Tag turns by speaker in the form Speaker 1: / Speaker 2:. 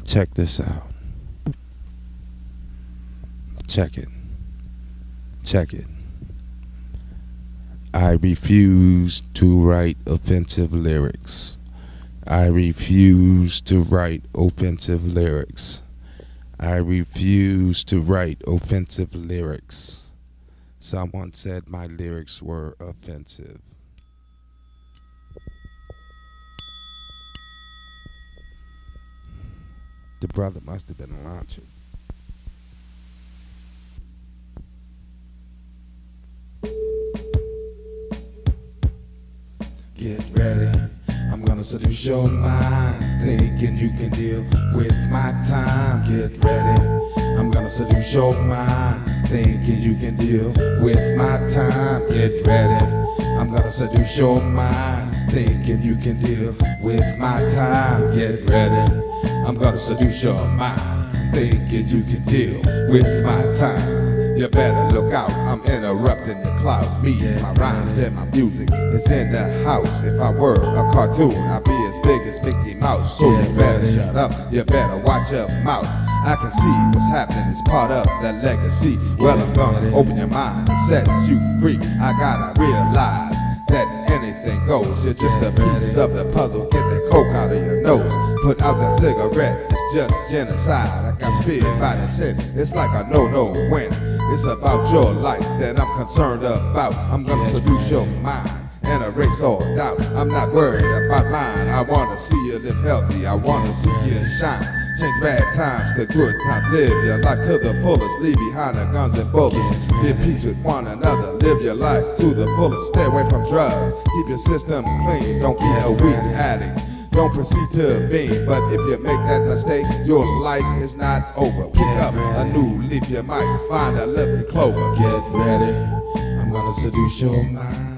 Speaker 1: Check this out. Check it. Check it. I refuse to write offensive lyrics. I refuse to write offensive lyrics. I refuse to write offensive lyrics. Someone said my lyrics were offensive. The brother must have been launching. Get ready, I'm gonna seduce your mind, thinking you can deal with my time. Get ready, I'm gonna seduce your mind, thinking you can deal with my time. Get ready, I'm gonna seduce your mind, thinking you can deal with my time. Get ready, I'm gonna seduce your mind, thinking you can deal with my time. You better look out, I'm interrupting your cloud. Me, my rhymes and my music is in the house. If I were a cartoon, I'd be as big as Mickey Mouse. So you better shut up, you better watch your mouth. I can see what's happening, it's part of that legacy. Well, I'm gonna open your mind and set you free. I gotta realize that anything goes. You're just a piece of the puzzle. Get that coke out of your nose. Put out that cigarette, it's just genocide. I got speared by the sin, it's like a no-no win. It's about your life that I'm concerned about. I'm gonna seduce your mind and erase all doubt. I'm not worried about mine. I wanna see you live healthy, I wanna see you shine. Change bad times to good times. Live your life to the fullest. Leave behind the guns and bullets. Be at peace with one another. Live your life to the fullest. Stay away from drugs. Keep your system clean. Don't be a weed addict. Don't proceed to beam. But if you make that mistake, your life is not over. Pick up a new leaf. You might find a living clover.
Speaker 2: Get ready, I'm gonna seduce your mind.